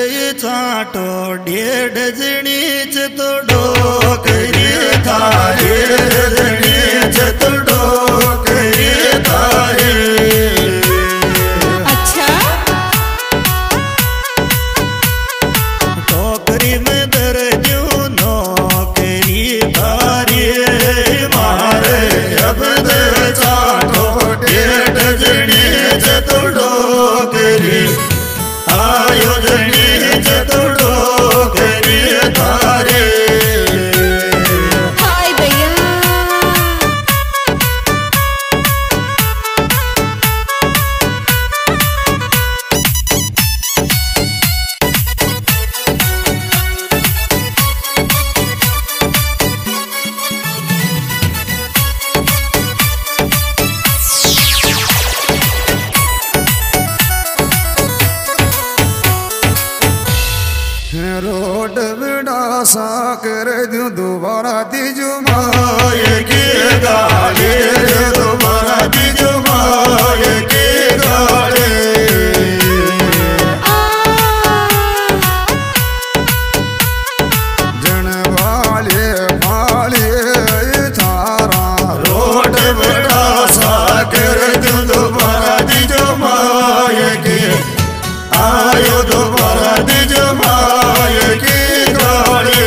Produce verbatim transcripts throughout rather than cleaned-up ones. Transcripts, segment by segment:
चाटो डेढ़ जणीच तो डोकरी थारे जणीच तो डोकरी थारे। अच्छा टोकरी में दर दूं नौकरी थारी मारे अब दर चाटो डेढ़ जणीच तो डोकरी आयो जणीच तो डोकरी थारे। हाय भैया रोड बिड़ा सा कर दूं दोबारा दीजू माए के गाले दोबारा दीजो माए के गाले। जन वाले वाले थारा रोड बड़ा सा कर दूं दोबारा दीजो माए के आयो दोबारा दीजो माए के गाले।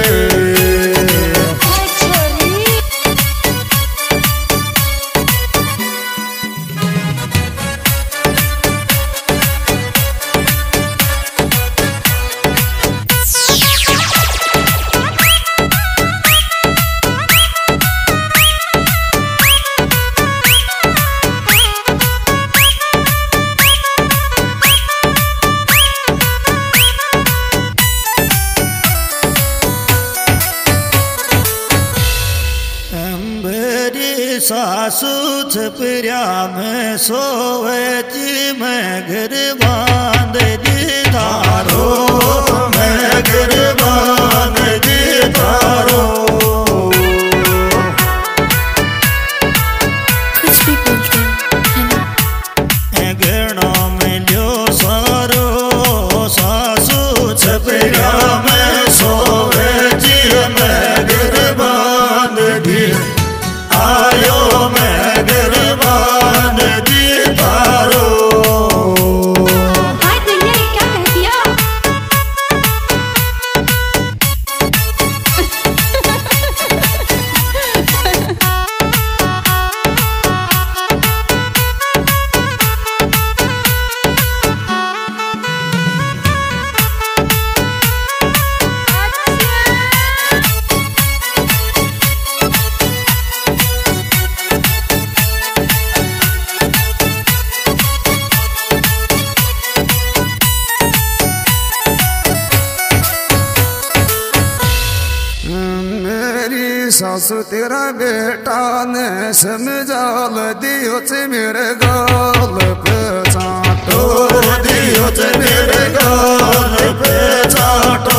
सासू छपरिया में सोवची मैं घर बांध दी तारो मैं घर बांध दी तारो। कुछ भी बोलते है ना गणों में लो सारो सासू छपरिया में सोवची मैं घर बांध दी आयो मैं घर बांध दी तारो। हाय भैया ये क्या कह दिया। सासु तेरा बेटा ने समझाल दियो चे मेरे गाल पे चाटो दियो चे मेरे गाल पे चाटो।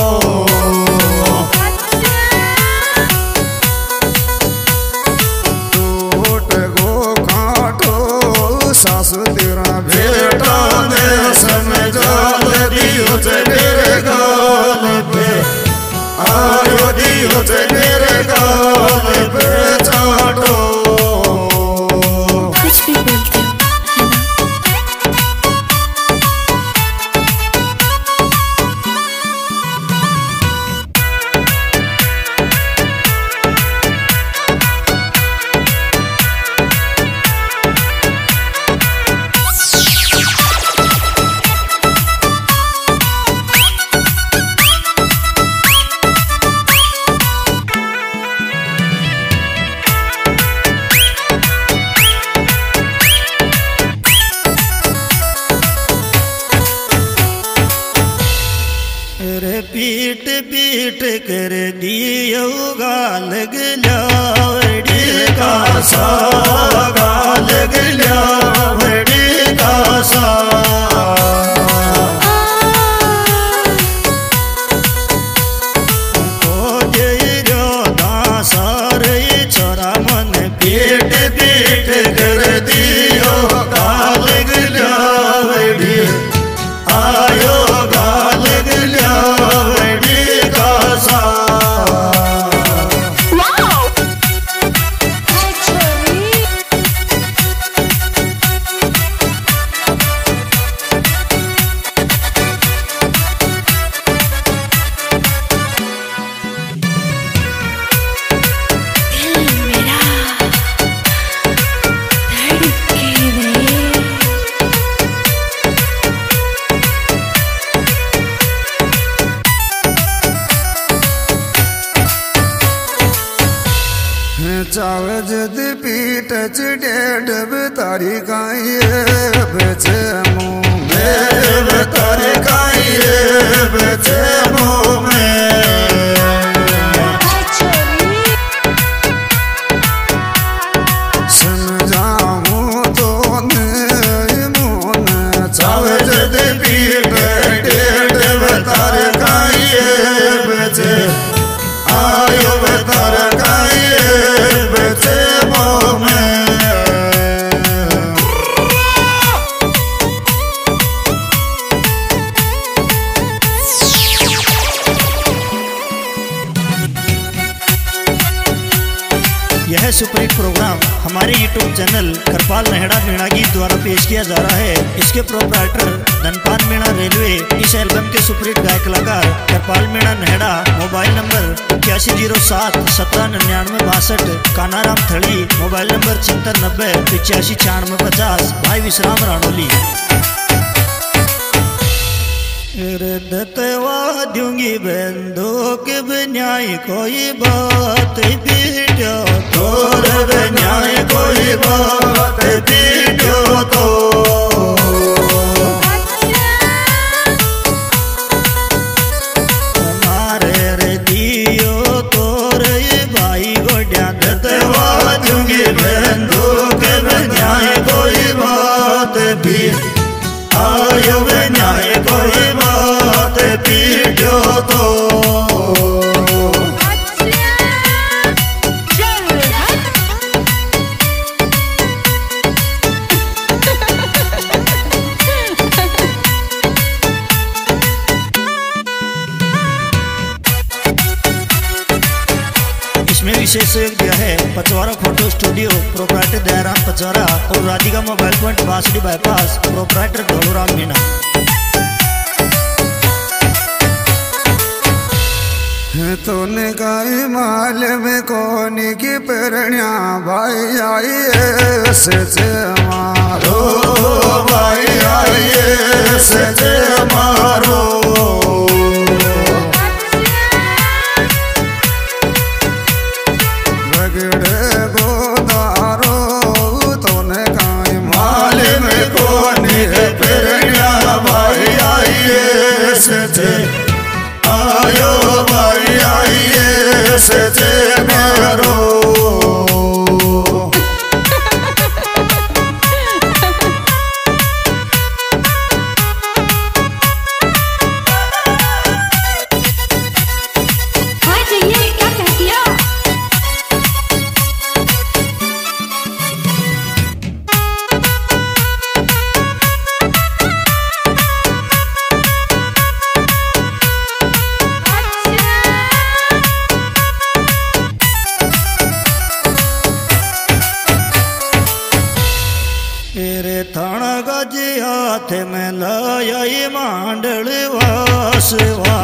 टूट गो काटो सासु तेरा बेटा ने समझाल दियो चे मेरे गाल पे आयो दियो चे मेरे गाल पे चाटो। कुछ भी बोलते है ना पीट पीट कर दियो गाल गलावड़ी का सा गाल गलावड़ी का सा। ओ जय रो दासार छोरा मन पीट पीट कर दियो गाल गलावड़ी आयो गाल चाव जद पीट डेढ़ तारी काई बचे मुँह में तारी काई बचे मुँह में समझाऊं तो नहीं मुन चाव जद पीट डेढ़ तारी काई बचे आयो तार काई बचे मुँह में यह सुपरहिट प्रोग्राम हमारे यूट्यूब चैनल करपाल नेहड़ा मीणा गीत द्वारा पेश किया जा रहा है। इसके प्रोप्राइटर धनपाल मीणा रेलवे। इस एल्बम के सुपरहिट गायक कलाकार करपाल मीणा नेहड़ा। मोबाइल नंबर इक्यासी जीरो सात सत्रह निन्यानवे बासठ। कानाराम थड़ी। मोबाइल नंबर छिहत्तर नब्बे पिचासी छियानवे पचास। भाई विश्राम राणोली। दतवा दूंगी बंदूक न्याय कोई बात पीटो तोर न्याय कोई बात पीटो तो मारे रे दियो तोर भाई गोड्या। दतवा दूंगी बंदूक न्याय कोई बात पीट आयो न्याय कोई बात पीटो तो इसमें विशेष सहयोग दिया है Pachwara photo studio. Proprietor Dayaram Pachwara और Radhika mobile point Bansuri bypass. Proprietor Dholuram Meena. तूने काई माल में कोनी की परण्या भाई आई सचे मारो भाई आई सचे मारो बगड़े गोदारो तूने काई माल में कोनी परण्या भाई आई सचे आयो भाई आइए सचे मारो थाना गज हाथ में लाया मांडल वास।